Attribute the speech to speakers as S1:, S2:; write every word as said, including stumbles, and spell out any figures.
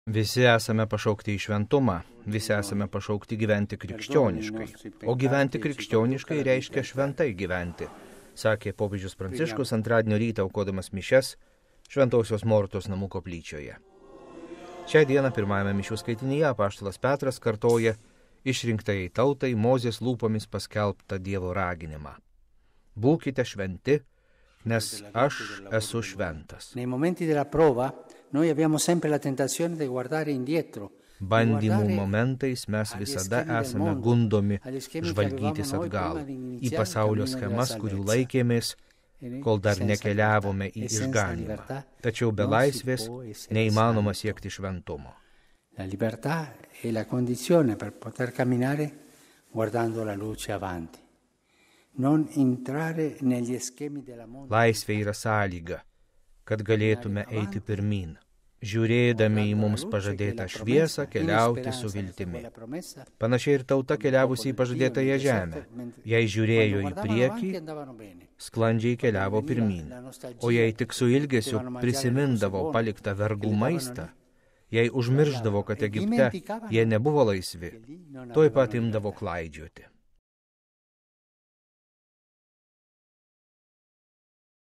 S1: Visi esame pašaukti į šventumą, visi esame pašaukti gyventi krikščioniškai, o gyventi krikščioniškai reiškia šventai gyventi, sakė popiežius Pranciškus antradienio rytą aukodamas mišias Šventosios Mortos namų koplyčioje. Šią dieną pirmajame mišių skaitinyje apaštalas Petras kartoja išrinktajai tautai Mozės lūpomis paskelbtą Dievo raginimą. Būkite šventi, nes aš esu šventas. Bandymų momentais mes visada esame gundomi žvalgytis atgal į pasaulio schemas, kurių laikėmės, kol dar nekeliavome į išganymą. Tačiau be laisvės neįmanoma siekti šventumo.
S2: La libertà è la condizione per poter camminare guardando la luce avanti. Non entrare negli schemi della mondo.
S1: Laisvė yra sąlyga, kad galėtume eiti pirmyn, žiūrėdami į mums pažadėtą šviesą keliauti su viltimi. Panašiai ir tauta keliavusi į pažadėtąją žemę. Jei žiūrėjo į priekį, sklandžiai keliavo pirmyn. O jei tik su ilgesiu prisimindavo paliktą vergų maistą, jei užmirždavo, kad Egipte jie nebuvo laisvi, tuoj pat imdavo klaidžioti.